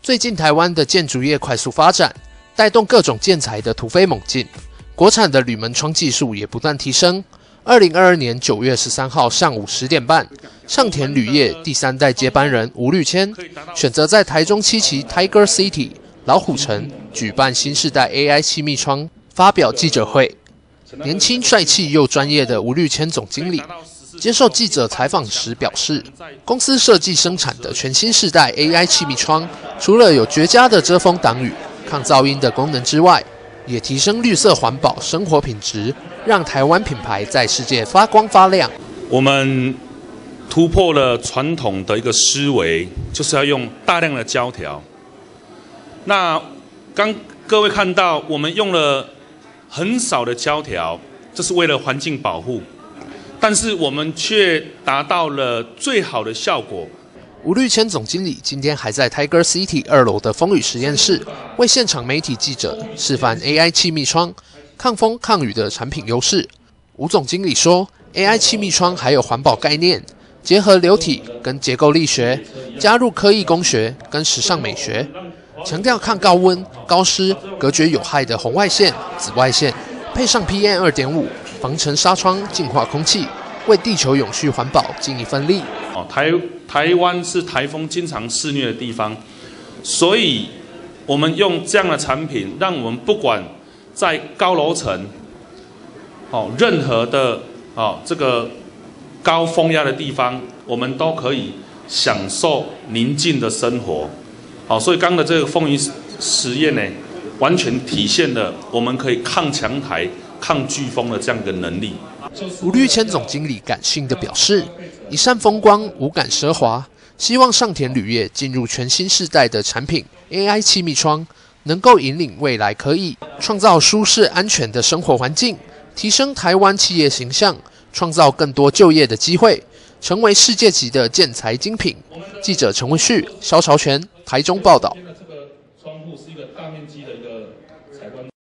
最近台湾的建筑业快速发展，带动各种建材的突飞猛进，国产的铝门窗技术也不断提升。2022年9月13号上午10点半，上田铝业第3代接班人吴律谦选择在台中七期 Tiger City 老虎城举办新世代 AI 气密窗发表记者会。年轻帅气又专业的吴律谦总经理接受记者采访时表示，公司设计生产的全新世代 AI 气密窗，除了有绝佳的遮风挡雨、抗噪音的功能之外，也提升绿色环保生活品质，让台湾品牌在世界发光发亮。 我们突破了传统的一个思维，就是要用大量的胶条。那刚各位看到，我们用了很少的胶条，这是为了环境保护，但是我们却达到了最好的效果。 吴律谦总经理今天还在 Tiger City 2楼的风雨实验室，为现场媒体记者示范 AI 气密窗抗风抗雨的产品优势。吴总经理说 ，AI 气密窗还有环保概念，结合流体跟结构力学，加入科艺工学跟时尚美学，强调抗高温、高湿，隔绝有害的红外线、紫外线，配上 PM 2.5防尘纱窗净化空气，为地球永续环保尽一份力。 台湾是台风经常肆虐的地方，所以我们用这样的产品，让我们不管在高楼层，任何的这个高风压的地方，我们都可以享受宁静的生活。所以刚刚的这个风雨实验呢，完全体现了我们可以抗强台、抗飓风的这样的能力。 吴律谦总经理感性地表示，一扇风光无感奢华，希望上田铝业进入全新世代的产品 AI 气密窗，能够引领未来科技，创造舒适安全的生活环境，提升台湾企业形象，创造更多就业的机会，成为世界级的建材精品。记者陈文旭、肖朝全台中报道。